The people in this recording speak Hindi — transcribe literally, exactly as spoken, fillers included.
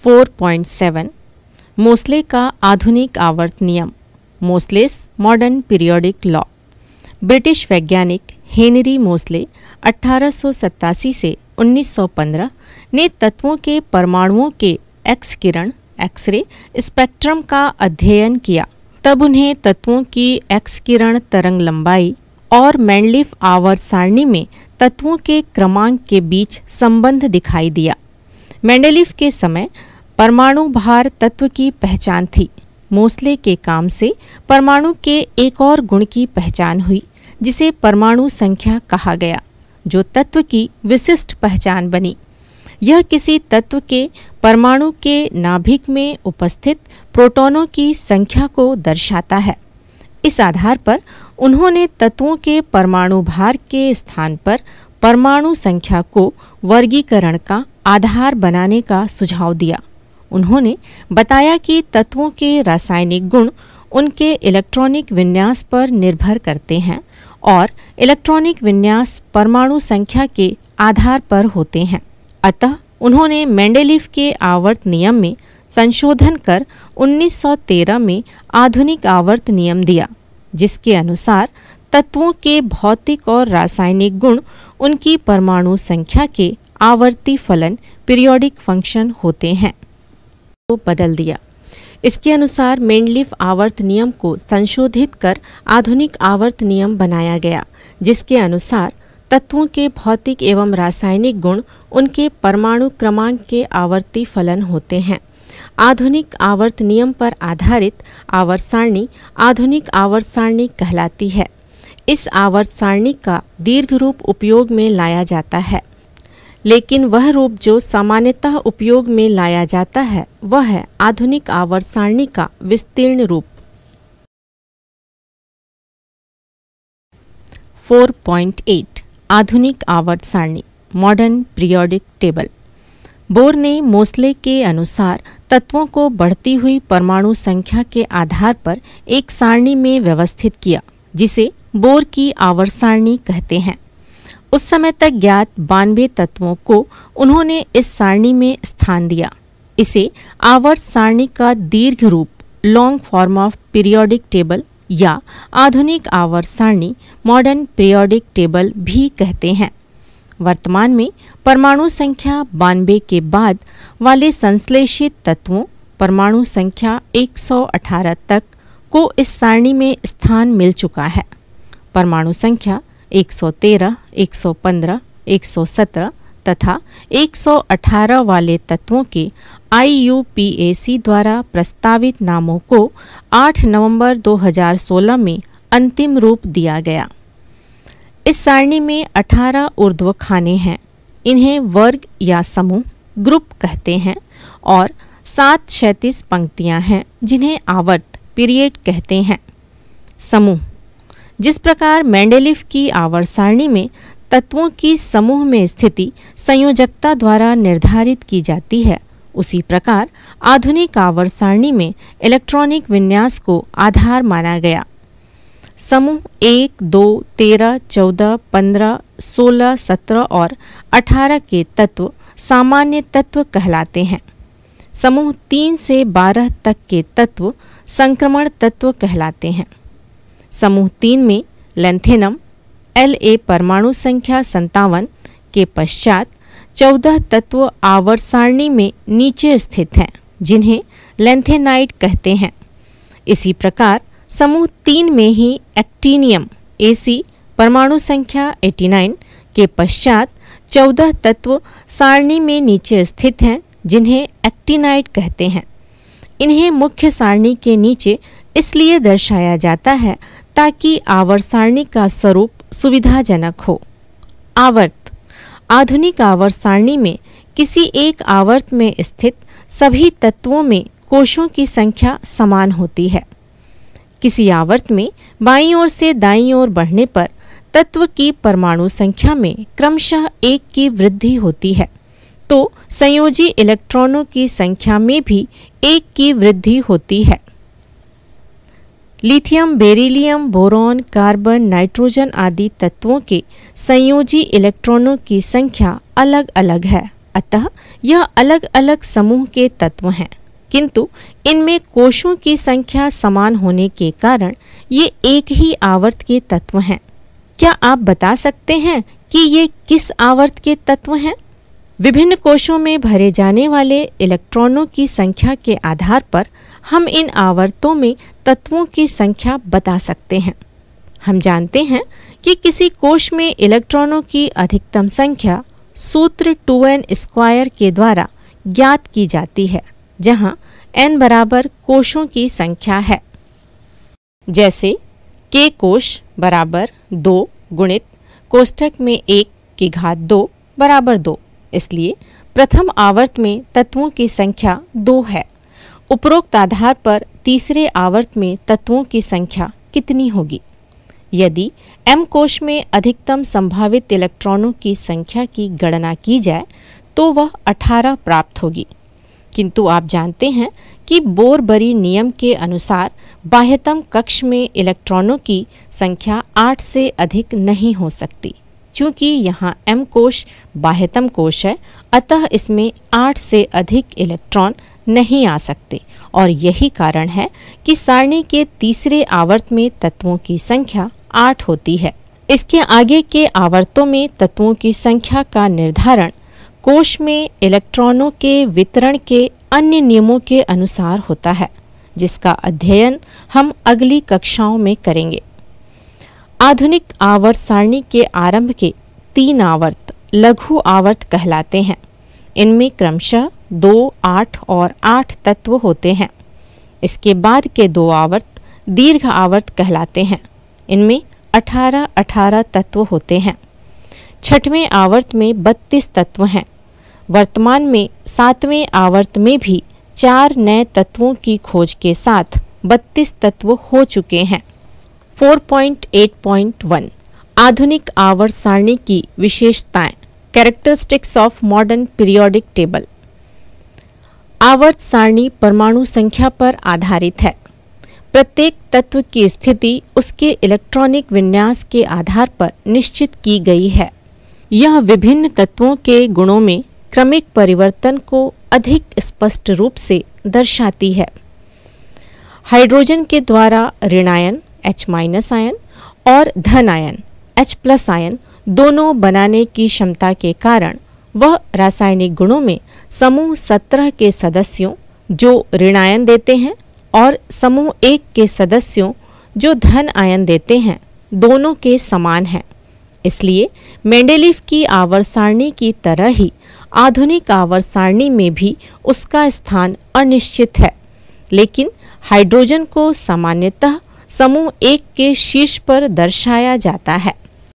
फोर पॉइंट सेवन मोस्ले का आधुनिक आवर्त नियम, Moseley's modern periodic law. British वैज्ञानिक हेनरी मोस्ले अठारह सौ सत्तासी से उन्नीस सौ पंद्रह ने तत्वों के परमाणुओं के एक्स किरण एक्सरे स्पेक्ट्रम का अध्ययन किया। तब उन्हें तत्वों की एक्स किरण तरंग लंबाई और मेंडलीफ आवर्त सारणी में तत्वों के क्रमांक के बीच संबंध दिखाई दिया। मेंडलीफ के समय परमाणु भार तत्व की पहचान थी। मोस्ले के काम से परमाणु के एक और गुण की पहचान हुई जिसे परमाणु संख्या कहा गया, जो तत्व की विशिष्ट पहचान बनी। यह किसी तत्व के परमाणु के नाभिक में उपस्थित प्रोटॉनों की संख्या को दर्शाता है। इस आधार पर उन्होंने तत्वों के परमाणु भार के स्थान पर परमाणु संख्या को वर्गीकरण का आधार बनाने का सुझाव दिया। उन्होंने बताया कि तत्वों के रासायनिक गुण उनके इलेक्ट्रॉनिक विन्यास पर निर्भर करते हैं और इलेक्ट्रॉनिक विन्यास परमाणु संख्या के आधार पर होते हैं। अतः उन्होंने मेंडलीफ के आवर्त नियम में संशोधन कर उन्नीस सौ तेरह में आधुनिक आवर्त नियम दिया, जिसके अनुसार तत्वों के भौतिक और रासायनिक गुण उनकी परमाणु संख्या के आवर्ती फलन पीरियोडिक फंक्शन होते हैं को बदल दिया। इसके अनुसार मेंडलीफ आवर्त नियम को संशोधित कर आधुनिक आवर्त नियम बनाया गया, जिसके अनुसार तत्वों के भौतिक एवं रासायनिक गुण उनके परमाणु क्रमांक के आवर्ती फलन होते हैं। आधुनिक आवर्त नियम पर आधारित आवर्त सारणी आधुनिक आवर्त सारणी कहलाती है। इस आवर्त सारणी का दीर्घ रूप उपयोग में लाया जाता है, लेकिन वह रूप जो सामान्यतः उपयोग में लाया जाता है वह है आधुनिक आवर्त सारणी का विस्तीर्ण रूप। फोर पॉइंट एट आधुनिक आवर्त सारणी मॉडर्न पीरियोडिक टेबल। बोर ने मोस्ले के अनुसार तत्वों को बढ़ती हुई परमाणु संख्या के आधार पर एक सारणी में व्यवस्थित किया, जिसे बोर की आवर्त सारणी कहते हैं। उस समय तक ज्ञात बानवे तत्वों को उन्होंने इस सारणी में स्थान दिया। इसे आवर्त सारणी का दीर्घ रूप long form of periodic table या आधुनिक आवर्त सारणी मॉडर्न पीरियोडिक टेबल भी कहते हैं। वर्तमान में परमाणु संख्या बानवे के बाद वाले संश्लेषित तत्वों परमाणु संख्या एक सौ अठारह तक को इस सारणी में स्थान मिल चुका है। परमाणु संख्या एक सौ तेरह, एक सौ पंद्रह, एक सौ सत्रह तथा एक सौ अठारह वाले तत्वों के आई यू पी ए सी द्वारा प्रस्तावित नामों को आठ नवंबर दो हज़ार सोलह में अंतिम रूप दिया गया। इस सारणी में अठारह ऊर्ध्व खाने हैं। इन्हें वर्ग या समूह ग्रुप कहते हैं और सात क्षैतिज पंक्तियां हैं जिन्हें आवर्त पीरियड कहते हैं। समूह जिस प्रकार मेंडलीफ की आवर्त सारणी में तत्वों की समूह में स्थिति संयोजकता द्वारा निर्धारित की जाती है, उसी प्रकार आधुनिक आवर्त सारणी में इलेक्ट्रॉनिक विन्यास को आधार माना गया। समूह एक, दो, तेरह, चौदह, पंद्रह, सोलह, सत्रह और अठारह के तत्व सामान्य तत्व कहलाते हैं। समूह तीन से बारह तक के तत्व संक्रमण तत्व कहलाते हैं। समूह तीन में लेंथेनम एल ए परमाणु संख्या संतावन के पश्चात चौदह तत्व आवर्त सारणी में नीचे स्थित हैं, जिन्हें लेंथेनाइड कहते हैं। इसी प्रकार समूह तीन में ही एक्टिनियम ए सी परमाणु संख्या नवासी के पश्चात चौदह तत्व सारणी में नीचे स्थित हैं, जिन्हें एक्टिनाइड कहते हैं। इन्हें मुख्य सारणी के नीचे इसलिए दर्शाया जाता है ताकि आवर्त सारणी का स्वरूप सुविधाजनक हो। आवर्त आधुनिक आवर्त सारणी में किसी एक आवर्त में स्थित सभी तत्वों में कोशों की संख्या समान होती है। किसी आवर्त में बाईं ओर से दाईं ओर बढ़ने पर तत्व की परमाणु संख्या में क्रमशः एक की वृद्धि होती है, तो संयोजी इलेक्ट्रॉनों की संख्या में भी एक की वृद्धि होती है। Lithium, beryllium, boron, carbon, nitrogen आदि तत्वों के संयोजी इलेक्ट्रॉनों की संख्या अलग अलग है, अतः यह अलग अलग समूह के तत्व हैं, किंतु इनमें कोशों की संख्या समान होने के कारण ये एक ही आवर्त के तत्व हैं। क्या आप बता सकते हैं कि ये किस आवर्त के तत्व हैं? विभिन्न कोशों में भरे जाने वाले इलेक्ट्रॉनों की संख्या के आधार पर हम इन आवर्तों में तत्वों की संख्या बता सकते हैं। हम जानते हैं कि किसी कोश में इलेक्ट्रॉनों की अधिकतम संख्या सूत्र टू एन स्क्वायर के द्वारा ज्ञात की जाती है, जहां n बराबर कोशों की संख्या है। जैसे k कोश बराबर दो गुणित कोष्ठक में एक की घात दो बराबर दो, इसलिए प्रथम आवर्त में तत्वों की संख्या दो है। उपरोक्त आधार पर तीसरे आवर्त में तत्वों की संख्या कितनी होगी? यदि m कोश में अधिकतम संभावित इलेक्ट्रॉनों की संख्या की गणना की जाए तो वह अठारह प्राप्त होगी, किंतु आप जानते हैं कि बोर-बरी नियम के अनुसार बाह्यतम कक्ष में इलेक्ट्रॉनों की संख्या आठ से अधिक नहीं हो सकती। चूंकि यहाँ m कोश बाह्यतम कोश है, अतः इसमें आठ से अधिक इलेक्ट्रॉन नहीं आ सकते और यही कारण है कि सारणी के तीसरे आवर्त में तत्वों की संख्या आठ होती है। इसके आगे के आवर्तों में तत्वों की संख्या का निर्धारण कोश में इलेक्ट्रॉनों के वितरण के अन्य नियमों के अनुसार होता है, जिसका अध्ययन हम अगली कक्षाओं में करेंगे। आधुनिक आवर्त सारणी के आरंभ के तीन आवर्त लघु आवर्त कहलाते हैं। इनमें क्रमशः दो, आठ और आठ तत्व होते हैं। इसके बाद के दो आवर्त दीर्घ आवर्त कहलाते हैं। इनमें अठारह अठारह तत्व होते हैं। छठवें आवर्त में बत्तीस तत्व हैं। वर्तमान में सातवें आवर्त में भी चार नए तत्वों की खोज के साथ बत्तीस तत्व हो चुके हैं। चार पॉइंट आठ पॉइंट एक आधुनिक आवर्त सारणी की विशेषताएं, characteristics of modern periodic table. आवर्त सारणी परमाणु संख्या पर आधारित है। प्रत्येक तत्व की स्थिति उसके इलेक्ट्रॉनिक विन्यास के आधार पर निश्चित की गई है। यह विभिन्न तत्वों के गुणों में क्रमिक परिवर्तन को अधिक स्पष्ट रूप से दर्शाती है। हाइड्रोजन के द्वारा ऋणायन H- आयन और धन आयन H+ आयन दोनों बनाने की क्षमता के कारण वह रासायनिक गुणों में समूह सत्रह के सदस्यों जो ऋणायन देते हैं और समूह एक के सदस्यों जो धन आयन देते हैं दोनों के समान है। इसलिए मेंडेलीव की आवर्त सारणी की तरह ही आधुनिक आवर्त सारणी में भी उसका स्थान अनिश्चित है, लेकिन हाइड्रोजन को सामान्यतः समूह एक के शीर्ष पर दर्शाया जाता है।